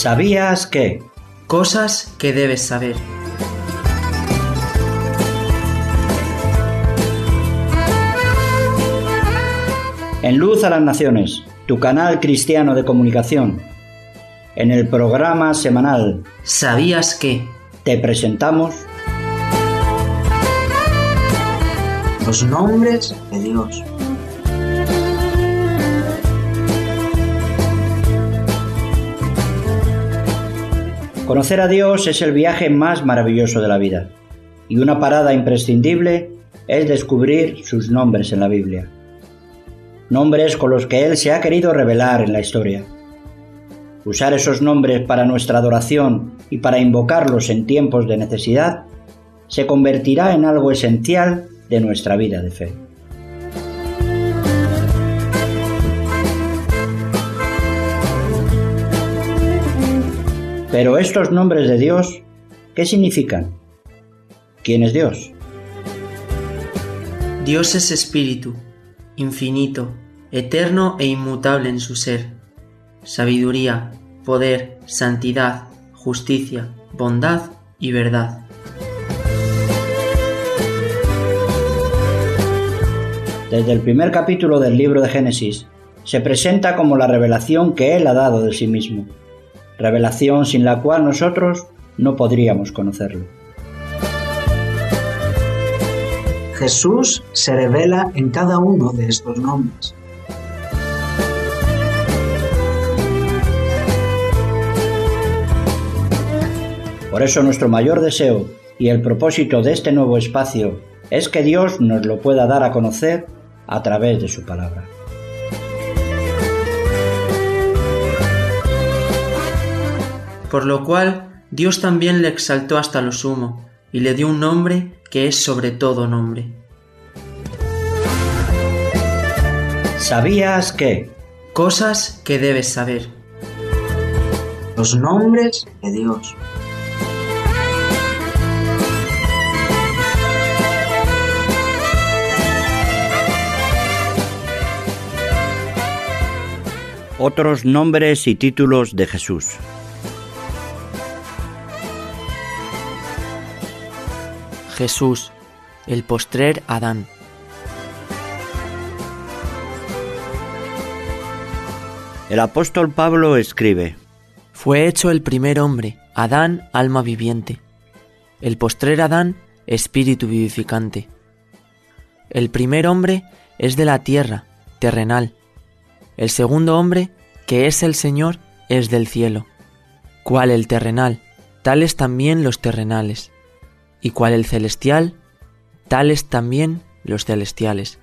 ¿Sabías que? Cosas que debes saber. En Luz a las Naciones, tu canal cristiano de comunicación. En el programa semanal ¿Sabías que? Te presentamos Los nombres de Dios. Conocer a Dios es el viaje más maravilloso de la vida, y una parada imprescindible es descubrir sus nombres en la Biblia. Nombres con los que Él se ha querido revelar en la historia. Usar esos nombres para nuestra adoración y para invocarlos en tiempos de necesidad se convertirá en algo esencial de nuestra vida de fe. Pero estos nombres de Dios, ¿qué significan? ¿Quién es Dios? Dios es espíritu, infinito, eterno e inmutable en su ser. Sabiduría, poder, santidad, justicia, bondad y verdad. Desde el primer capítulo del libro de Génesis, se presenta como la revelación que Él ha dado de sí mismo. Revelación sin la cual nosotros no podríamos conocerlo. Jesús se revela en cada uno de estos nombres. Por eso nuestro mayor deseo y el propósito de este nuevo espacio es que Dios nos lo pueda dar a conocer a través de su palabra. Por lo cual, Dios también le exaltó hasta lo sumo, y le dio un nombre que es sobre todo nombre. ¿Sabías que? Cosas que debes saber. Los nombres de Dios. Otros nombres y títulos de Jesús. Jesús, el postrer Adán. El apóstol Pablo escribe: Fue hecho el primer hombre, Adán, alma viviente. El postrer Adán, espíritu vivificante. El primer hombre es de la tierra, terrenal. El segundo hombre, que es el Señor, es del cielo. Cual el terrenal, tales también los terrenales. Y cual el celestial, tales también los celestiales.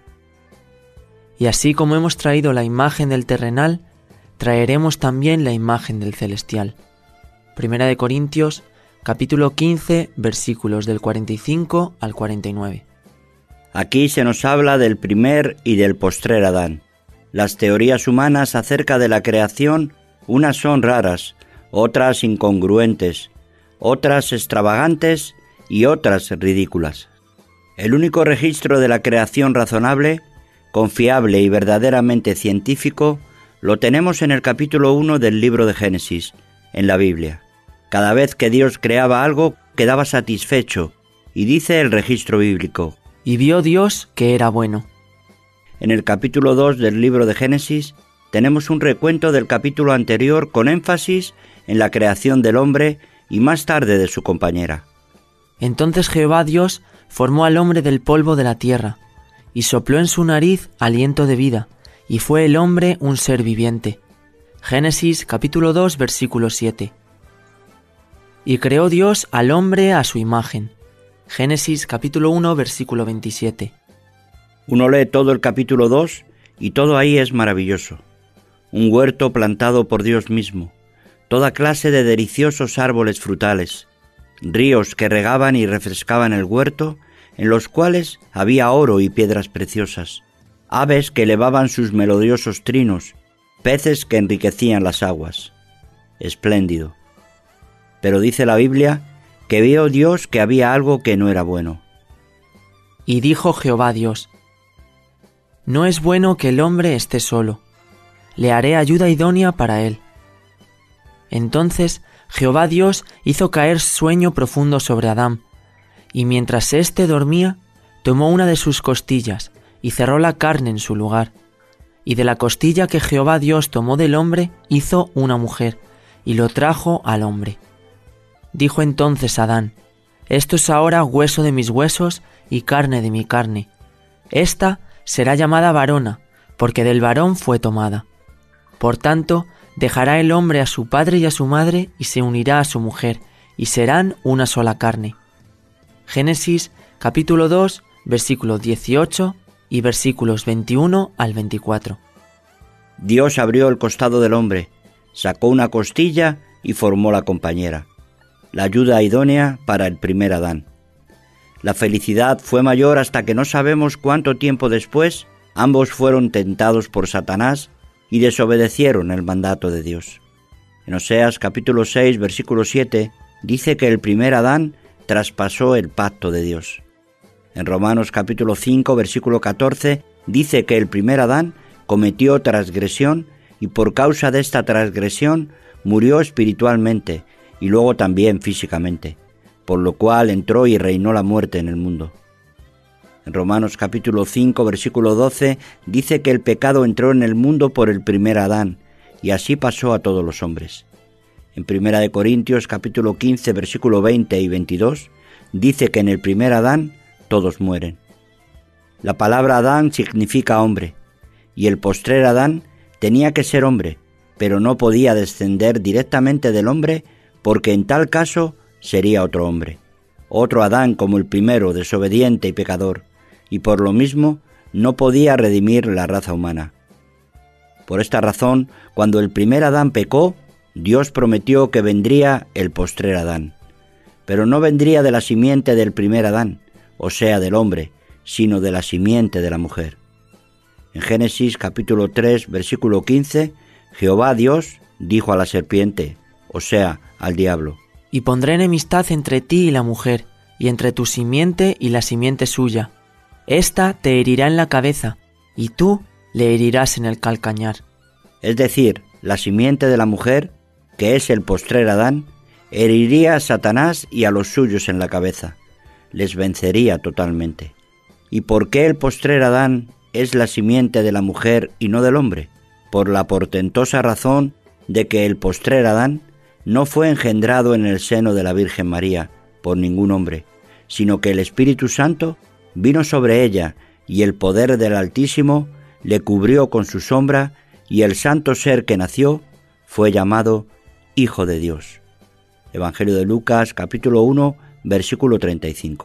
Y así como hemos traído la imagen del terrenal, traeremos también la imagen del celestial. Primera de Corintios, capítulo 15, versículos del 45 al 49. Aquí se nos habla del primer y del postrer Adán. Las teorías humanas acerca de la creación, unas son raras, otras incongruentes, otras extravagantes y otras ridículas. El único registro de la creación razonable, confiable y verdaderamente científico lo tenemos en el capítulo 1 del libro de Génesis, en la Biblia. Cada vez que Dios creaba algo, quedaba satisfecho, y dice el registro bíblico: Y vio Dios que era bueno. En el capítulo 2 del libro de Génesis tenemos un recuento del capítulo anterior con énfasis en la creación del hombre y más tarde de su compañera. Entonces Jehová Dios formó al hombre del polvo de la tierra, y sopló en su nariz aliento de vida, y fue el hombre un ser viviente. Génesis capítulo 2 versículo 7. Y creó Dios al hombre a su imagen. Génesis capítulo 1 versículo 27. Uno lee todo el capítulo 2 y todo ahí es maravilloso. Un huerto plantado por Dios mismo, toda clase de deliciosos árboles frutales, ríos que regaban y refrescaban el huerto, en los cuales había oro y piedras preciosas, aves que elevaban sus melodiosos trinos, peces que enriquecían las aguas. Espléndido. Pero dice la Biblia que vio Dios que había algo que no era bueno. Y dijo Jehová Dios: No es bueno que el hombre esté solo, le haré ayuda idónea para él. Entonces Jehová Dios hizo caer sueño profundo sobre Adán, y mientras éste dormía, tomó una de sus costillas y cerró la carne en su lugar. Y de la costilla que Jehová Dios tomó del hombre, hizo una mujer, y lo trajo al hombre. Dijo entonces Adán: Esto es ahora hueso de mis huesos y carne de mi carne. Esta será llamada varona, porque del varón fue tomada. Por tanto, dejará el hombre a su padre y a su madre, y se unirá a su mujer, y serán una sola carne. Génesis capítulo 2, versículos 18 y versículos 21 al 24. Dios abrió el costado del hombre, sacó una costilla y formó la compañera, la ayuda idónea para el primer Adán. La felicidad fue mayor hasta que no sabemos cuánto tiempo después ambos fueron tentados por Satanás y desobedecieron el mandato de Dios. En Oseas capítulo 6, versículo 7, dice que el primer Adán traspasó el pacto de Dios. En Romanos capítulo 5, versículo 14, dice que el primer Adán cometió transgresión y por causa de esta transgresión murió espiritualmente y luego también físicamente, por lo cual entró y reinó la muerte en el mundo. En Romanos capítulo 5, versículo 12, dice que el pecado entró en el mundo por el primer Adán, y así pasó a todos los hombres. En 1 Corintios capítulo 15, versículo 20 y 22, dice que en el primer Adán todos mueren. La palabra Adán significa hombre, y el postrer Adán tenía que ser hombre, pero no podía descender directamente del hombre porque en tal caso sería otro hombre, otro Adán como el primero, desobediente y pecador, y por lo mismo no podía redimir la raza humana. Por esta razón, cuando el primer Adán pecó, Dios prometió que vendría el postrer Adán, pero no vendría de la simiente del primer Adán, o sea, del hombre, sino de la simiente de la mujer. En Génesis capítulo 3, versículo 15, Jehová Dios dijo a la serpiente, o sea, al diablo: Y pondré enemistad entre ti y la mujer, y entre tu simiente y la simiente suya. Ésta te herirá en la cabeza, y tú le herirás en el calcañar. Es decir, la simiente de la mujer, que es el postrer Adán, heriría a Satanás y a los suyos en la cabeza, les vencería totalmente. ¿Y por qué el postrer Adán es la simiente de la mujer y no del hombre? Por la portentosa razón de que el postrer Adán no fue engendrado en el seno de la Virgen María por ningún hombre, sino que el Espíritu Santo vino sobre ella y el poder del Altísimo le cubrió con su sombra, y el santo ser que nació fue llamado Hijo de Dios. Evangelio de Lucas capítulo 1, versículo 35.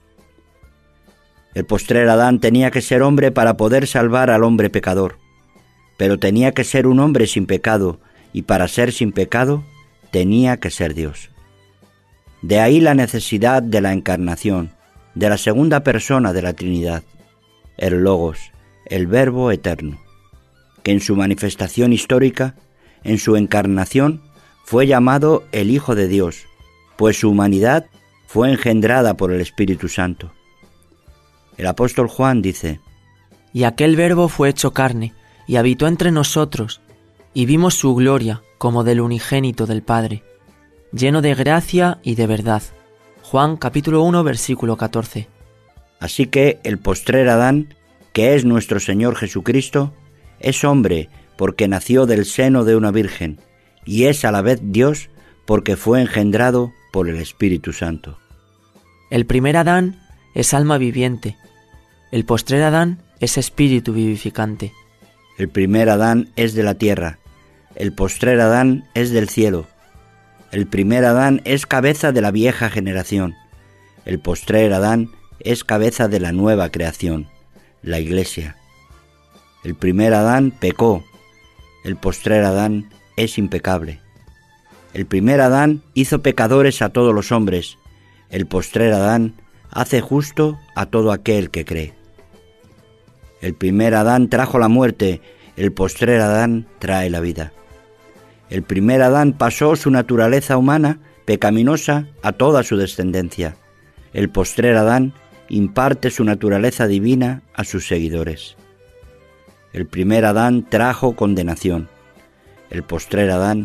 El postrer Adán tenía que ser hombre para poder salvar al hombre pecador, pero tenía que ser un hombre sin pecado, y para ser sin pecado tenía que ser Dios. De ahí la necesidad de la encarnación, de la segunda persona de la Trinidad, el Logos, el Verbo eterno, que en su manifestación histórica, en su encarnación, fue llamado el Hijo de Dios, pues su humanidad fue engendrada por el Espíritu Santo. El apóstol Juan dice: Y aquel Verbo fue hecho carne, y habitó entre nosotros, y vimos su gloria como del unigénito del Padre, lleno de gracia y de verdad. Juan capítulo 1, versículo 14. Así que el postrer Adán, que es nuestro Señor Jesucristo, es hombre porque nació del seno de una virgen, y es a la vez Dios porque fue engendrado por el Espíritu Santo. El primer Adán es alma viviente, el postrer Adán es espíritu vivificante. El primer Adán es de la tierra, el postrer Adán es del cielo. El primer Adán es cabeza de la vieja generación, el postrer Adán es cabeza de la nueva creación, la Iglesia. El primer Adán pecó, el postrer Adán es impecable. El primer Adán hizo pecadores a todos los hombres, el postrer Adán hace justo a todo aquel que cree. El primer Adán trajo la muerte, el postrer Adán trae la vida. El primer Adán pasó su naturaleza humana pecaminosa a toda su descendencia. El postrer Adán imparte su naturaleza divina a sus seguidores. El primer Adán trajo condenación. El postrer Adán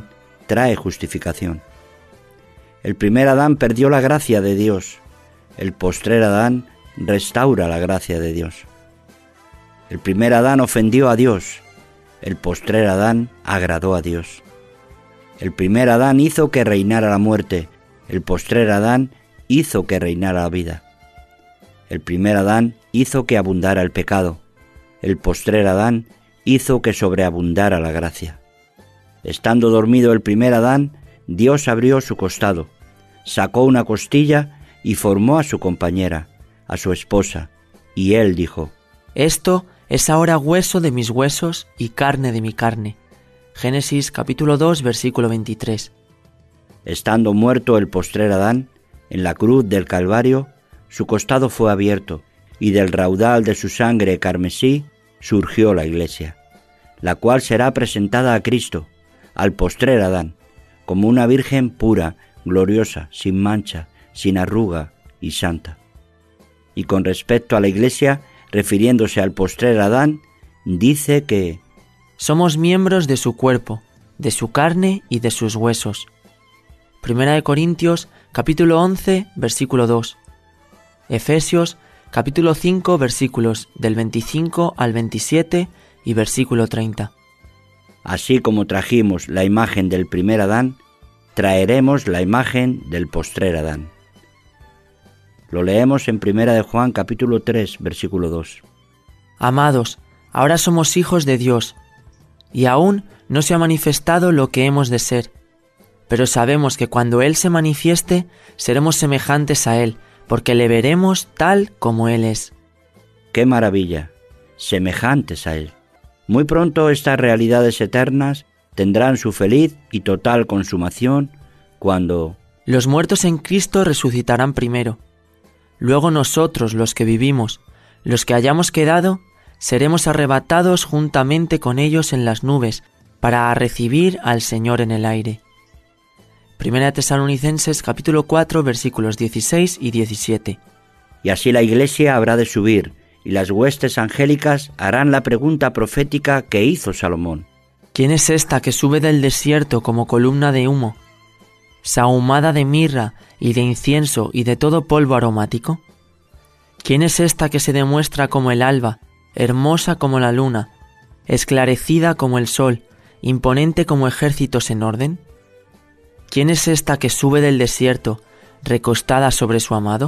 trae justificación. El primer Adán perdió la gracia de Dios. El postrer Adán restaura la gracia de Dios. El primer Adán ofendió a Dios. El postrer Adán agradó a Dios. El primer Adán hizo que reinara la muerte. El postrer Adán hizo que reinara la vida. El primer Adán hizo que abundara el pecado. El postrer Adán hizo que sobreabundara la gracia. Estando dormido el primer Adán, Dios abrió su costado, sacó una costilla y formó a su compañera, a su esposa, y él dijo: Esto es ahora hueso de mis huesos y carne de mi carne. Génesis capítulo 2, versículo 23. Estando muerto el postrer Adán, en la cruz del Calvario, su costado fue abierto, y del raudal de su sangre carmesí surgió la Iglesia, la cual será presentada a Cristo, al postrer Adán, como una virgen pura, gloriosa, sin mancha, sin arruga y santa. Y con respecto a la Iglesia, refiriéndose al postrer Adán, dice que somos miembros de su cuerpo, de su carne y de sus huesos. Primera de Corintios, capítulo 11, versículo 2. Efesios, capítulo 5, versículos del 25 al 27 y versículo 30. Así como trajimos la imagen del primer Adán, traeremos la imagen del postrer Adán. Lo leemos en Primera de Juan, capítulo 3, versículo 2. Amados, ahora somos hijos de Dios, y aún no se ha manifestado lo que hemos de ser, pero sabemos que cuando Él se manifieste, seremos semejantes a Él, porque le veremos tal como Él es. ¡Qué maravilla! Semejantes a Él. Muy pronto estas realidades eternas tendrán su feliz y total consumación cuando los muertos en Cristo resucitarán primero. Luego nosotros, los que vivimos, los que hayamos quedado, seremos arrebatados juntamente con ellos en las nubes para recibir al Señor en el aire. Primera de Tesalonicenses capítulo 4 versículos 16 y 17. Y así la Iglesia habrá de subir, y las huestes angélicas harán la pregunta profética que hizo Salomón. ¿Quién es esta que sube del desierto como columna de humo, sahumada de mirra y de incienso y de todo polvo aromático? ¿Quién es esta que se demuestra como el alba, hermosa como la luna, esclarecida como el sol, imponente como ejércitos en orden? ¿Quién es esta que sube del desierto, recostada sobre su amado?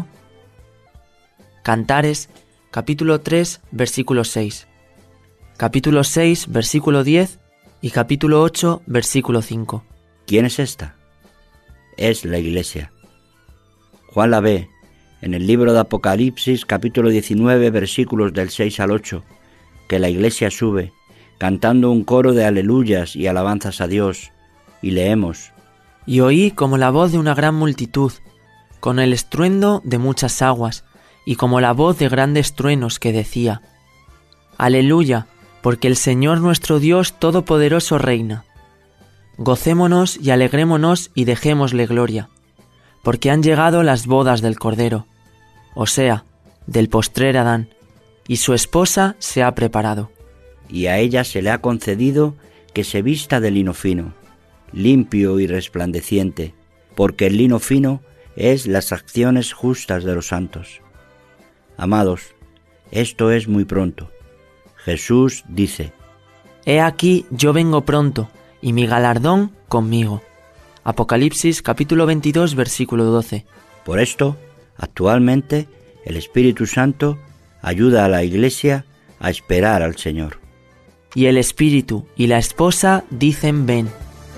Cantares, capítulo 3, versículo 6, capítulo 6, versículo 10 y capítulo 8, versículo 5. ¿Quién es esta? Es la Iglesia. Juan la ve en el libro de Apocalipsis, capítulo 19, versículos del 6 al 8, que la Iglesia sube, cantando un coro de aleluyas y alabanzas a Dios, y leemos: Y oí como la voz de una gran multitud, con el estruendo de muchas aguas, y como la voz de grandes truenos que decía: Aleluya, porque el Señor nuestro Dios Todopoderoso reina. Gocémonos y alegrémonos y dejémosle gloria, porque han llegado las bodas del Cordero, o sea, del postrer Adán, y su esposa se ha preparado. Y a ella se le ha concedido que se vista de lino fino, limpio y resplandeciente, porque el lino fino es las acciones justas de los santos. Amados, esto es muy pronto. Jesús dice: He aquí yo vengo pronto, y mi galardón conmigo. Apocalipsis capítulo 22, versículo 12. Por esto, actualmente, el Espíritu Santo ayuda a la Iglesia a esperar al Señor. Y el Espíritu y la esposa dicen: ven.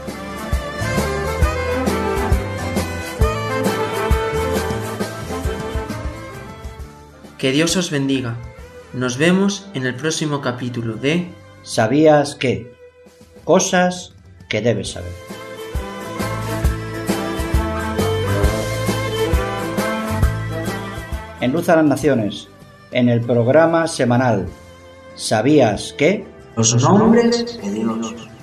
Que Dios os bendiga. Nos vemos en el próximo capítulo de ¿Sabías qué? Cosas que debes saber. En Luz a las Naciones, en el programa semanal ¿Sabías qué? Los nombres de Dios.